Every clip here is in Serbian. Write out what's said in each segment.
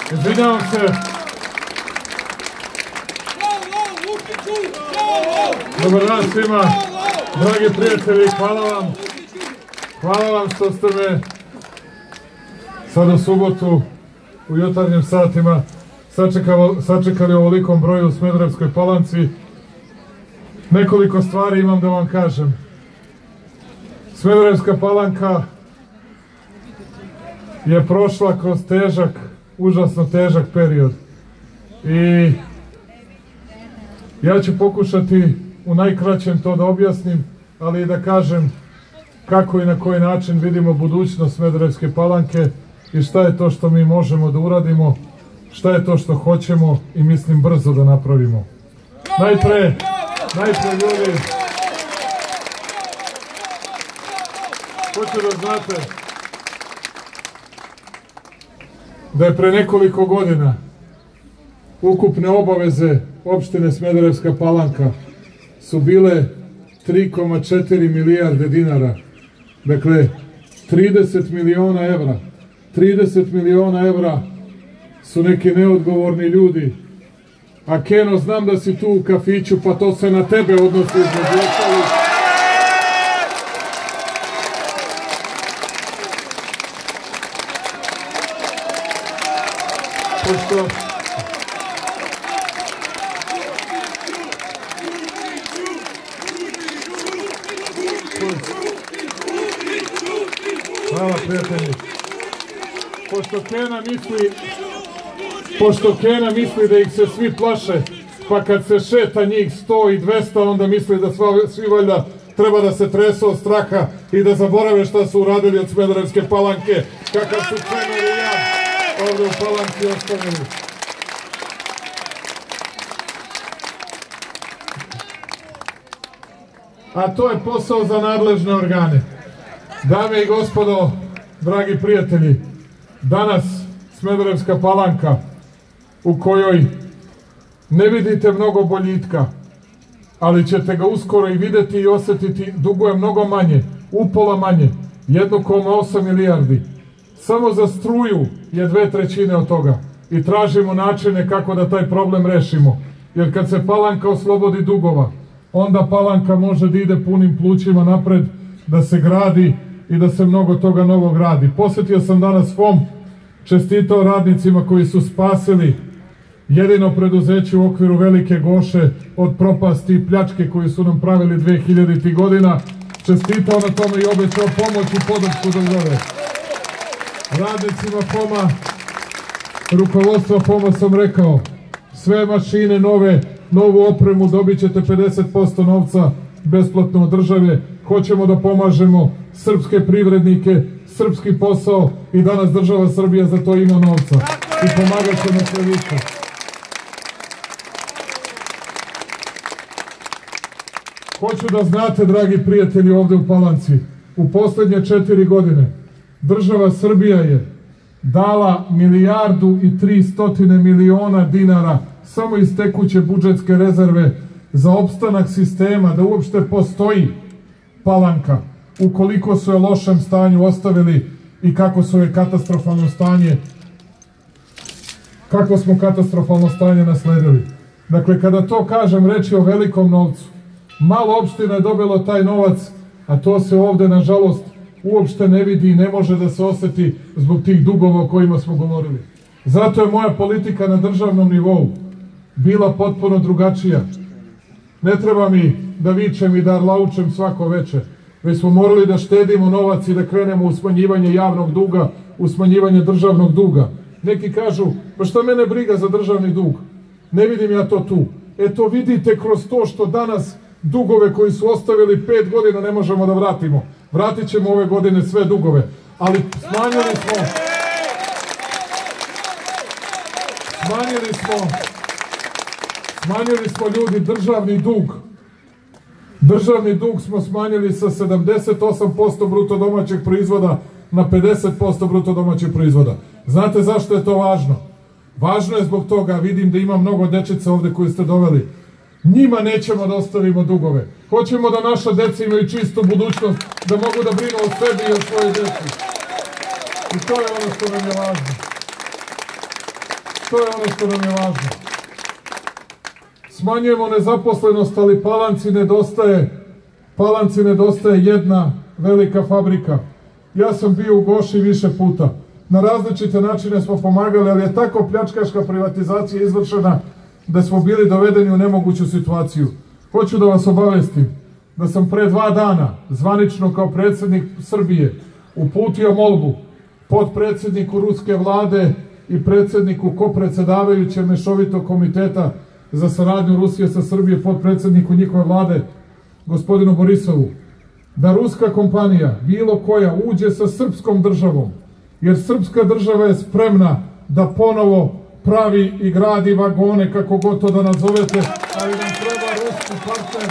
Izvinjavam se. Dobar dan svima. Dragi prijatelji, hvala vam što ste me sad u subotu u jutarnjim satima sačekali u ovolikom broju u Smederevskoj Palanci. Nekoliko stvari imam da vam kažem. Smederevska Palanka je prošla kroz težak, užasno težak period. I ja ću pokušati u najkraćem to da objasnim, ali i da kažem kako i na koji način vidimo budućnost Smederevske Palanke i šta je to što mi možemo da uradimo, šta je to što hoćemo i mislim brzo da napravimo. Najpre ljudi, hoću da znate da je pre nekoliko godina ukupne obaveze opštine Smederevska Palanka su bile 3,4 milijarde dinara. Dakle, 30 miliona evra. 30 miliona evra su neki neodgovorni ljudi. A Keno, znam da si tu u kafiću, pa to se na tebe odnosi između ostalih. Hvala, prijatelji. Pošto Kena misli da ih se svi plaše, pa kad se šeta njih 100 i 200, onda misli da svi valjda treba da se tresu od straha i da zaborave šta su uradili od Smederevske Palanke, kakav su Kena i ja ovdje u Palanci ostavili. A to je posao za nadležne organe. Dame i gospodo, dragi prijatelji, danas Smederevska Palanka, u kojoj ne vidite mnogo boljitka, ali ćete ga uskoro i videti i osetiti, duguje mnogo manje, upola manje, 1,8 milijardi. Samo za struju je 2/3 od toga i tražimo načine kako da taj problem rešimo. Jer kad se Palanka oslobodi dugova, onda Palanka može da ide punim plućima napred, da se gradi i da se mnogo toga novog radi. Posetio sam danas FOM, čestitao radnicima koji su spasili jedino preduzeće u okviru Velike Goše od propasti i pljačke koju su nam pravili 2000. godina. Čestitao na tome i obećao pomoć i podršku države. Radnicima FOM-a, rukovodstva FOM-a sam rekao, sve mašine nove, novu opremu, dobit ćete 50% novca besplatno od države. Hoćemo da pomažemo srpske privrednike, srpski posao i danas država Srbija za to ima novca i pomagat ćemo sve više. Hoću da znate, dragi prijatelji, ovde u Palanci, u poslednje 4 godine država Srbija je dala 1,3 milijarde dinara samo iz tekuće budžetske rezerve za opstanak sistema, da uopšte postoji Palanka, ukoliko su je lošem stanju ostavili i kako su je katastrofalno stanje, kako smo katastrofalno stanje nasledili. Dakle, kada to kažem, reč je o velikom novcu. Malo opština je dobilo taj novac, a to se ovde, nažalost, uopšte ne vidi i ne može da se oseti zbog tih dugova o kojima smo govorili. Zato je moja politika na državnom nivou bila potpuno drugačija. Ne treba mi da vičem i da arlaučem svako veče, već smo morali da štedimo novac i da krenemo u smanjivanje javnog duga, u smanjivanje državnog duga. Neki kažu, pa šta mene briga za državni dug? Ne vidim ja to tu. Eto vidite kroz to što danas dugove koji su ostavili 5 godina ne možemo da vratimo. Vratit ćemo ove godine sve dugove, ali smanjili smo ljudi državni dug. Državni dug smo smanjili sa 78% bruto domaćeg proizvoda na 50% bruto domaćeg proizvoda. Znate zašto je to važno? Važno je zbog toga, vidim da ima mnogo dečica ovde koje ste doveli. Njima nećemo da ostavimo dugove. Hoćemo da naša deca imaju čistu budućnost, da mogu da brinu o sebi i o svojoj deci. I to je ono što nam je važno. To je ono što nam je važno. Smanjujemo nezaposlenost, ali Palanci nedostaje jedna velika fabrika. Ja sam bio u Goši više puta. Na različite načine smo pomagali, ali je tako pljačkaška privatizacija izvršena da smo bili dovedeni u nemoguću situaciju. Hoću da vas obavestim da sam pre 2 dana zvanično kao predsjednik Srbije uputio molbu potpredsjedniku ruske vlade i predsjedniku kopredsedavajućeg mešovitog komiteta za saradnju Rusije sa Srbije, potpredsjedniku njihove vlade, gospodinu Borisovu, da ruska kompanija, bilo koja, uđe sa srpskom državom, jer srpska država je spremna da ponovo pravi i gradi vagone, kako god to da nazovete, ali nam treba ruski partner.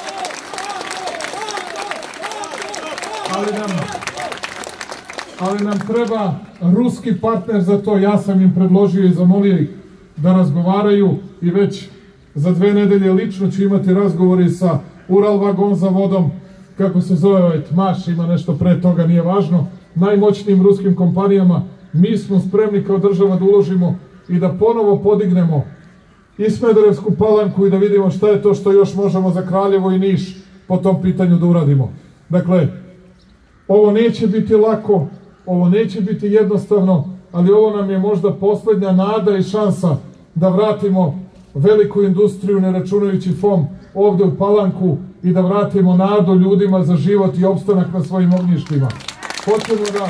Ali nam treba ruski partner za to. Ja sam im predložio i zamolio ih da razgovaraju i već za 2 nedelje lično ću imati razgovori sa Ural Vagon zavodom, kako se zove, Tmaš, ima nešto pre toga, nije važno, najmoćnijim ruskim kompanijama. Mi smo spremni kao država da uložimo i da ponovo podignemo i Smederevsku Palanku i da vidimo šta je to što još možemo za Kraljevo i Niš po tom pitanju da uradimo. Dakle, ovo neće biti lako, ovo neće biti jednostavno, ali ovo nam je možda poslednja nada i šansa da vratimo veliku industriju, ne računajući FOM, ovde u Palanku i da vratimo nadu ljudima za život i opstanak na svojim ognjištima. Hoćemo da...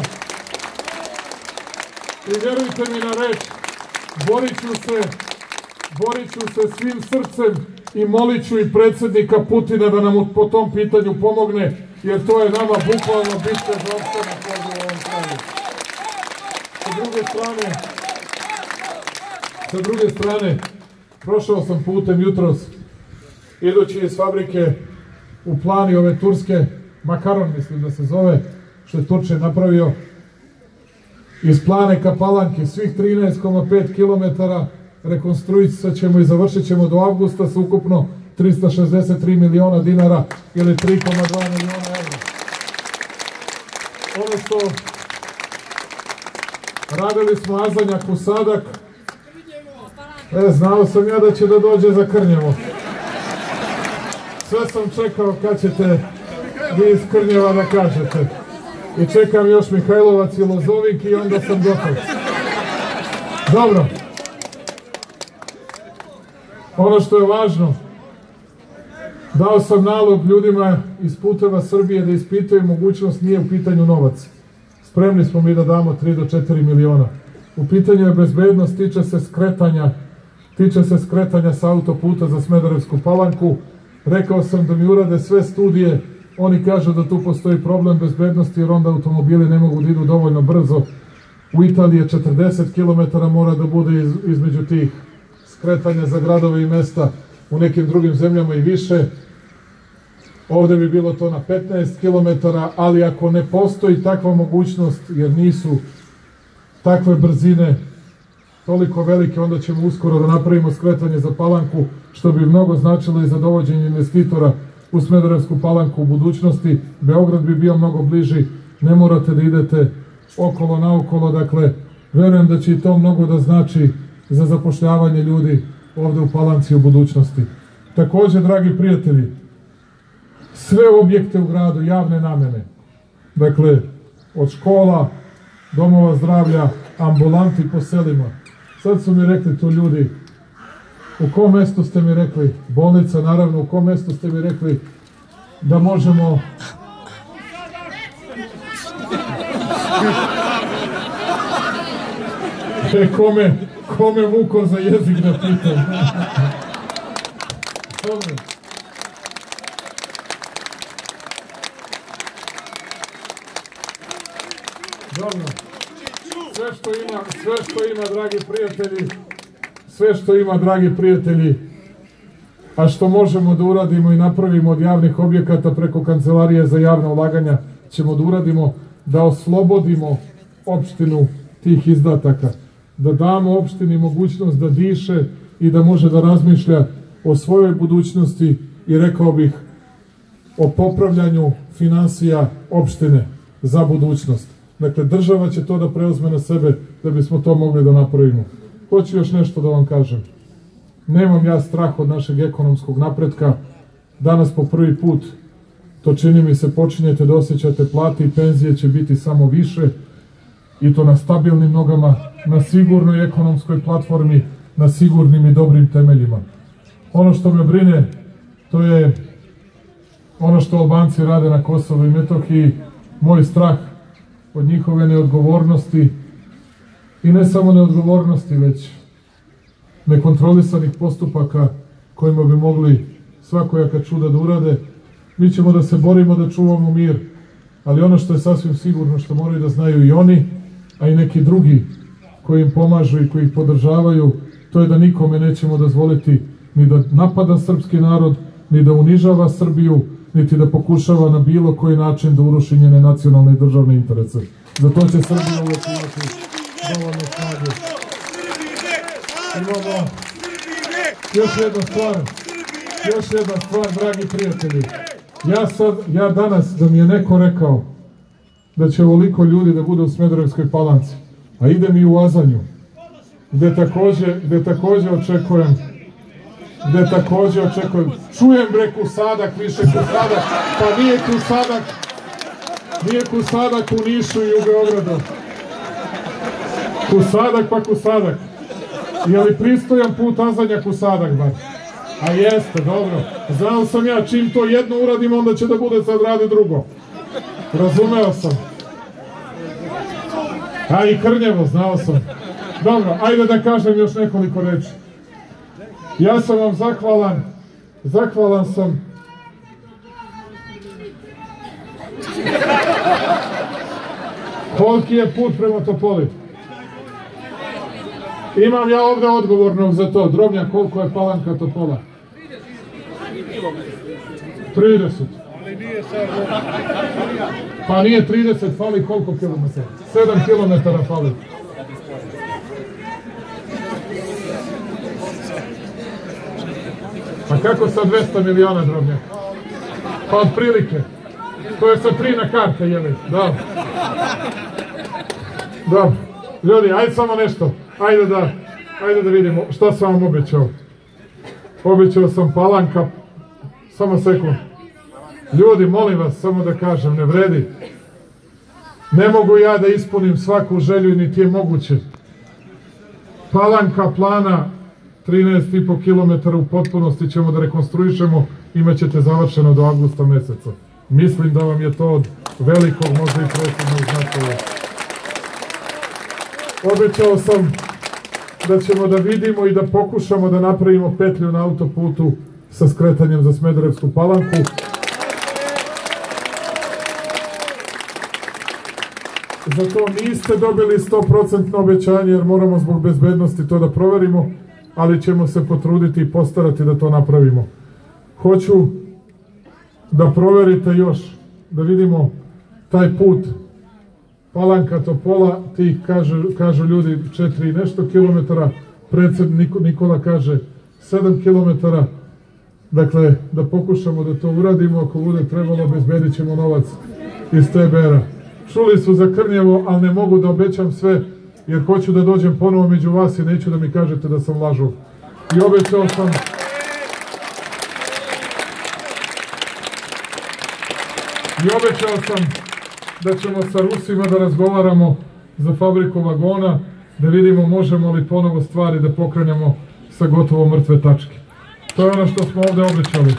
I vjerujte mi na reč, borit ću se svim srcem i molit ću i predsjednika Putina da nam po tom pitanju pomogne, jer to je nama bukvalno bitka za opstanak ovdje u ovom kraju. Sa druge strane, prošao sam putem jutros, idući iz fabrike u Plani ove turske, Makaron mislim da se zove, što je Turčin napravio, iz Plane ka Palanki, svih 13,5 km rekonstruisat ćemo i završit ćemo do avgusta s ukupno 363 miliona dinara ili 3,2 miliona evra. Ono što radili smo Azanjak u Sadak, znao sam ja da će da dođe za Krnjevo. Sve sam čekao kad ćete vi iz Krnjeva da kažete. I čekam još Mihajlovac i Lozovik i onda sam gotov. Dobro. Ono što je važno, dao sam nalog ljudima iz Puteva Srbije da ispitaju mogućnost, nije u pitanju novac. Spremni smo mi da damo 3 do 4 miliona. U pitanju je bezbednost, tiče se skretanja sa autoputa za Smederevsku Palanku. Rekao sam da mi urade sve studije, oni kažu da tu postoji problem bezbednosti jer onda automobili ne mogu da idu dovoljno brzo. U Italiji je 40 km mora da bude između tih skretanja za gradove i mesta, u nekim drugim zemljama i više. Ovde bi bilo to na 15 km, ali ako ne postoji takva mogućnost, jer nisu takve brzine toliko velike, onda ćemo uskoro da napravimo skretanje za Palanku, što bi mnogo značilo i za dovođenje investitora u Smederevsku Palanku u budućnosti. Beograd bi bio mnogo bliži, ne morate da idete okolo naokolo, dakle, verujem da će i to mnogo da znači za zapošljavanje ljudi ovde u Palanci u budućnosti. Takođe, dragi prijatelji, sve objekte u gradu javne namene, dakle, od škola, domova zdravlja, ambulanti po selima. Sad su mi rekli tu ljudi, u kom mestu ste mi rekli, bolnica naravno, u kom mestu ste mi rekli da možemo... Kome muko za jezik da pitam. Dobro. Dobro. Sve što ima, dragi prijatelji, a što možemo da uradimo i napravimo od javnih objekata preko Kancelarije za javna ulaganja, ćemo da uradimo da oslobodimo opštinu tih izdataka, da damo opštini mogućnost da diše i da može da razmišlja o svojoj budućnosti i rekao bih o popravljanju finansija opštine za budućnost. Dakle, država će to da preuzme na sebe da bismo to mogli da napravimo. Hoću još nešto da vam kažem. Nemam ja strah od našeg ekonomskog napretka. Danas po prvi put, to čini mi se, počinjete da osjećate plate i penzije će biti samo više i to na stabilnim nogama, na sigurnoj ekonomskoj platformi, na sigurnim i dobrim temeljima. Ono što me brine, to je ono što Albanci rade na Kosovu i Metohiji, moj strah od njihove neodgovornosti i ne samo neodgovornosti, već nekontrolisanih postupaka kojima bi mogli svakojaka čuda da urade. Mi ćemo da se borimo da čuvamo mir, ali ono što je sasvim sigurno, što moraju da znaju i oni, a i neki drugi koji im pomažu i koji ih podržavaju, to je da nikome nećemo dozvoliti ni da napada srpski narod, ni da unižava Srbiju, niti da pokušava na bilo koji način da uruši njene nacionalne i državne interese. Za to će Srbija uvijek imati dovoljno snage. Imamo još jedna stvar, dragi prijatelji. Ja danas, da mi je neko rekao da će ovoliko ljudi da bude u Smederevskoj Palanci, a idem i u Azanju, gde takođe očekujem, čujem bre Kusadak, više Kusadak, pa nije Kusadak u Nišu i u Beogradu. Kusadak. Je li pristojan put Azanja Kusadak, bar? A jeste, dobro. Znao sam ja, čim to jedno uradim, onda će da bude sad radi drugo. Razumeo sam. A i Krnjevo, znao sam. Dobro, ajde da kažem još nekoliko reči. Ja sam vam zahvalan sam. Koliki je put prema Topoli? Imam ja ovdje odgovornog za to. Drobnjak, koliko je Palanka Topola? 30. Pa nije 30, fali koliko kilometara? 7 kilometara fali. A kako sa 200 miliona, Drobnjak? Pa otprilike. To je sa 3 na karte, jeli? Dobro. Dobro. Ljudi, ajde samo nešto. Ajde da vidimo šta sam vam obećao. Obećao sam Palanka. Samo sekund. Ljudi, molim vas, samo da kažem, ne vredi. Ne mogu ja da ispunim svaku želju, niti je moguće. Palanka plana 13,5 km u potpunosti ćemo da rekonstruišemo, imaćete završeno do avgusta meseca. Mislim da vam je to od velikog, možda i presudnog značaja. Obećao sam da ćemo da vidimo i da pokušamo da napravimo petlju na autoputu sa skretanjem za Smederevsku Palanku. Za to niste dobili 100% obećanje, jer moramo zbog bezbednosti to da proverimo, ali ćemo se potruditi i postarati da to napravimo. Hoću da proverite još, da vidimo taj put Palanka Topola, ti kažu ljudi 4 i nešto kilometara, predsjednik Nikola kaže 7 kilometara, dakle da pokušamo da to uradimo, ako bude trebalo obezbedit ćemo novac iz TBR-a. Čuli su za Krnjevo, ali ne mogu da obećam sve, jer hoću da dođem ponovo među vas i neću da mi kažete da sam lažov. I obećao sam da ćemo sa Rusima da razgovaramo za fabriku vagona, da vidimo možemo li ponovo stvari da pokrenemo sa gotovo mrtve tačke. To je ono što smo ovde obećali.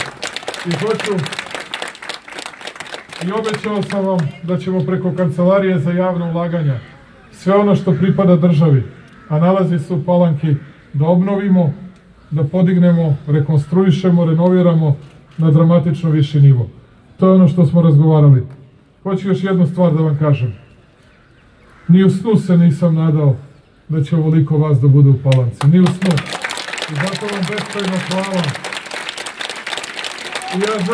I obećao sam vam da ćemo preko Kancelarije za javna ulaganja sve ono što pripada državi, a nalazi se u Palanki, da obnovimo, da podignemo, rekonstruišemo, renoviramo na dramatično viši nivo. To je ono što smo razgovarali. Hoću još jednu stvar da vam kažem. Ni u snu se nisam nadao da će ovoliko vas da bude u Palanci. Ni u snu. I zato vam beskrajno hvala. I ja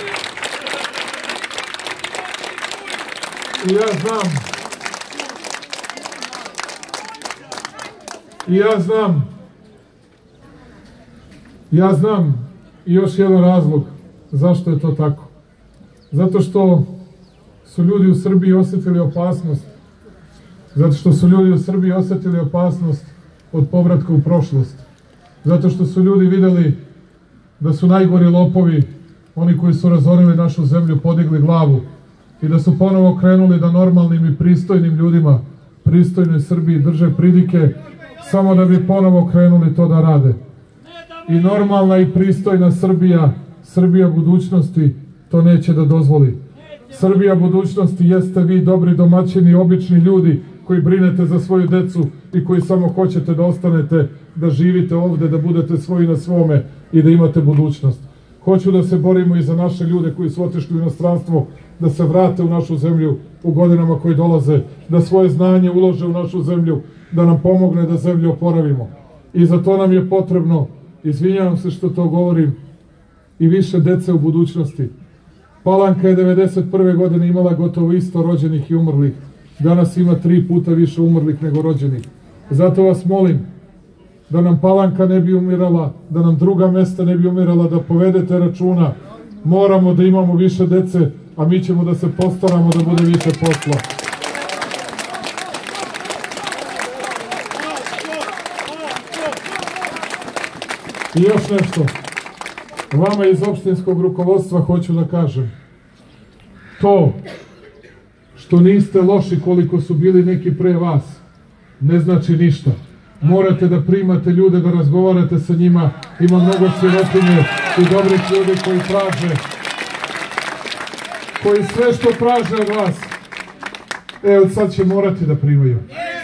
znam i još jedan razlog zašto je to tako. Zato što su ljudi u Srbiji osjetili opasnost. od povratka u prošlost. Zato što su ljudi videli da su najgori lopovi, oni koji su razorili našu zemlju, podigli glavu i da su ponovo krenuli da normalnim i pristojnim ljudima, pristojnoj Srbiji drže pridike, samo da bi ponovo krenuli to da rade. I normalna i pristojna Srbija, Srbija budućnosti, to neće da dozvoli. Srbija budućnosti jeste vi, dobri domaćini, obični ljudi koji brinete za svoju decu i koji samo hoćete da ostanete, da živite ovde, da budete svoji na svome i da imate budućnost. Hoću da se borimo i za naše ljude koji su otišli u inostranstvo, da se vrate u našu zemlju u godinama koji dolaze, da svoje znanje ulože u našu zemlju, da nam pomogne da zemlju oporavimo. I za to nam je potrebno, izvinjavam se što to govorim, i više dece u budućnosti. Palanka je 1991. godine imala gotovo isto rođenih i umrlih. Danas ima 3 puta više umrlih nego rođenih. Zato vas molim da nam Palanka ne bi umirala, da nam druga mesta ne bi umirala, da povedete računa. Moramo da imamo više dece, a mi ćemo da se postaramo da bude više posla. I još nešto. Vama iz opštinskog rukovodstva hoću da kažem. To što niste loši koliko su bili neki pre vas, ne znači ništa. Morate da primate ljude, da razgovarate sa njima. Ima mnogo sirotinje i dobrih ljudi koji traže, koji sve što traže od vas, od sad će morati da primaju.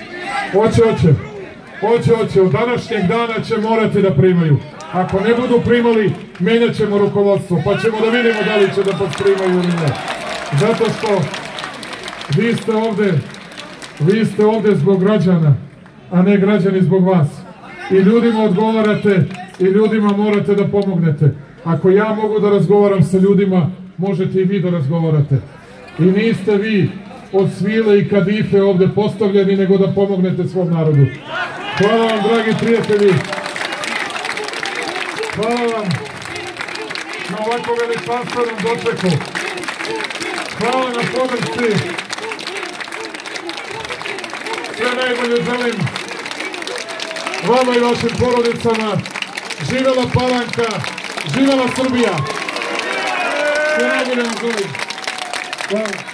Hoće. Od današnjeg dana će morati da primaju. Ako ne budu primali, menjat ćemo rukovodstvo, pa ćemo da vidimo da li će da primaju ili ne. Zato što vi ste ovde zbog građana, a ne građani zbog vas. I ljudima odgovarate i ljudima morate da pomognete. Ako ja mogu da razgovaram sa ljudima, možete i vi da razgovarate. I niste vi od svile i kadife ovde postavljeni, nego da pomognete svom narodu. Hvala vam, dragi prijatelji. Hvala vam na ovako veličanstvenom dočeku. Hvala na podršci. Sve najbolje želim vama i vašim porodicama. Živela Palanka, živela Srbija. Sve najbolje vam želim. Hvala.